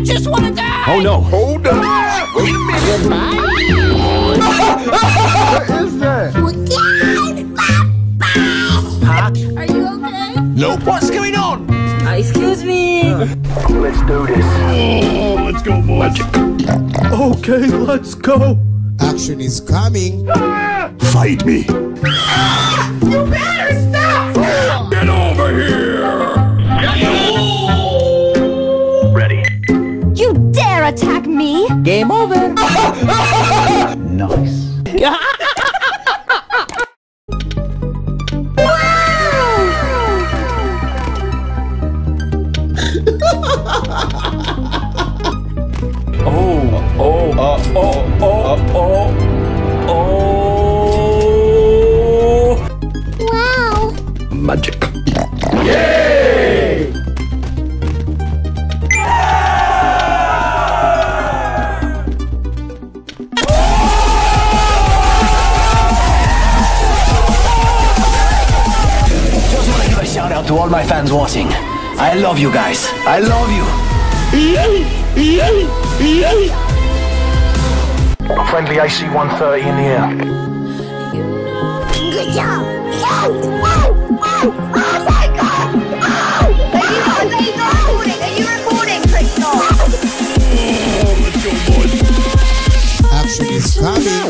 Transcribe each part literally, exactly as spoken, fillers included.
just want to die! Oh no! Hold up! Wait a minute! Goodbye? What is that? Huh? Are you okay? Nope. What's going on? Uh, excuse me. Let's do this. Oh, let's go, boys. Okay, let's go. Action is coming. Fight me. You better stop! Get over here. Ready. You dare attack me? Game over. Nice. Oh, oh, uh, oh, oh, oh, oh. Wow. Magic. Yay! Just want to give a shout out to all my fans watching. I love you guys. I love you. Friendly A C one thirty in the air. Good job. Oh, oh, oh, oh my God. Oh. Are you, are you recording? Are you recording, Crystal? Let's go, boys. Action is coming.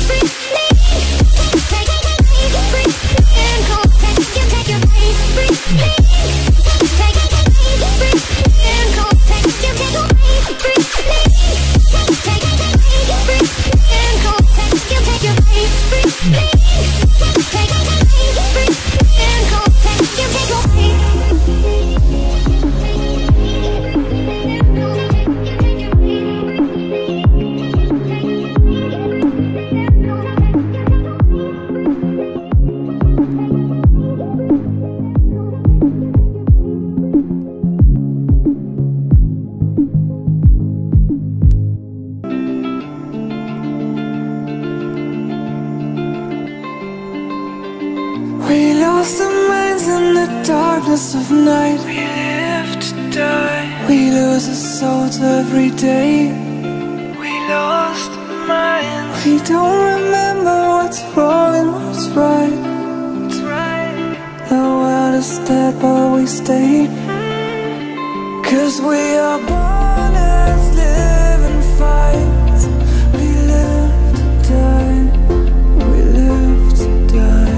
We lost our minds in the darkness of night. We live to die. We lose our souls every day. We lost our minds. We don't remember what's wrong and what's right. What's right. The world is dead but we stay. Cause we are born as living fights. We live to die. We live to die.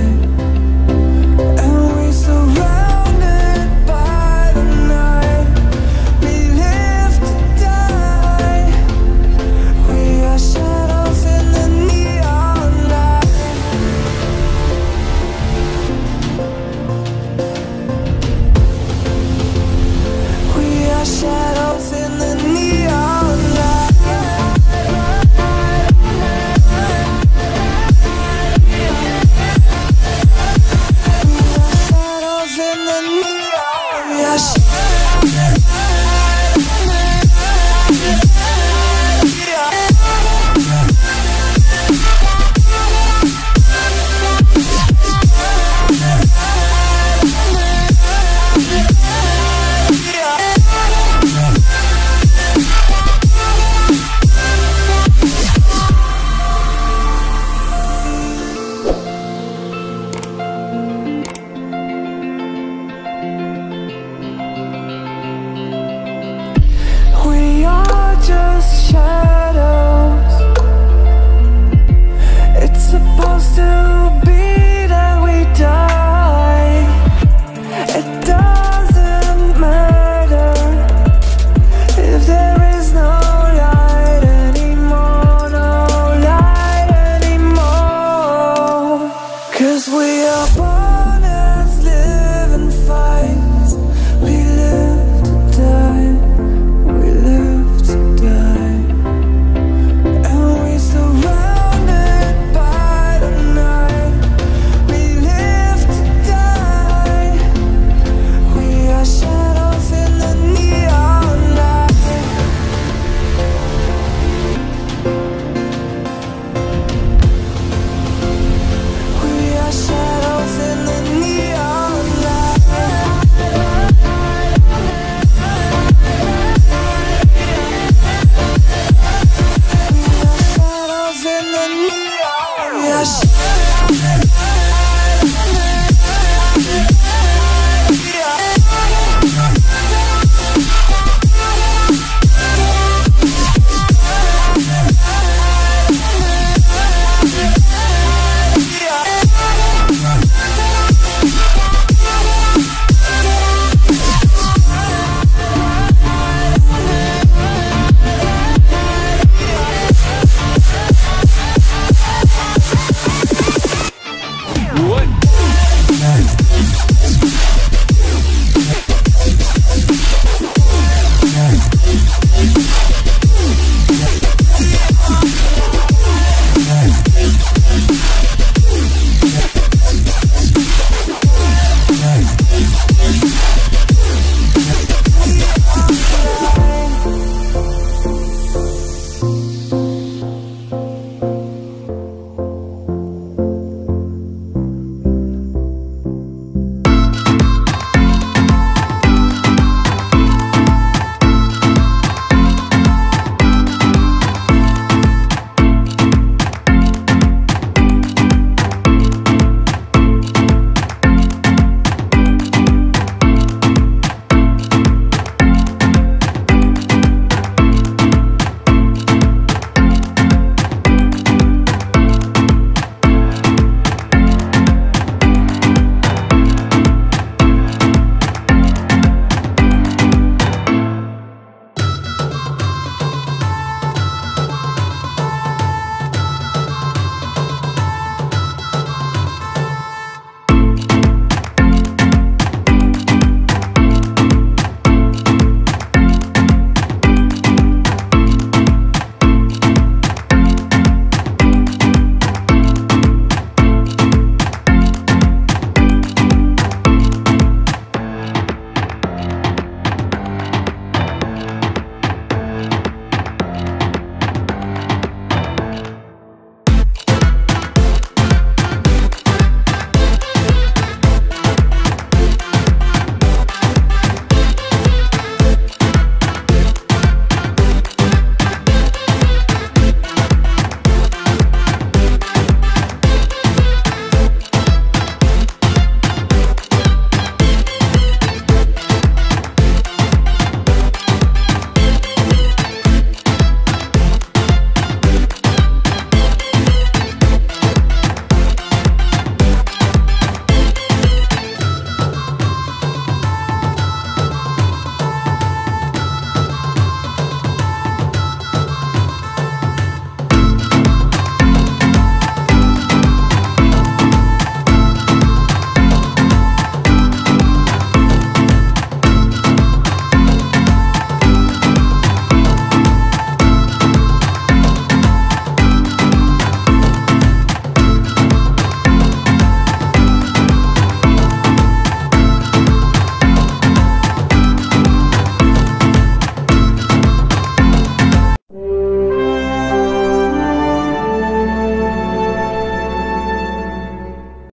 Surrounded by the night, we live to die. We are shadows in the neon light. We are shadows in the neon light. In the neon, we are We are just shadows.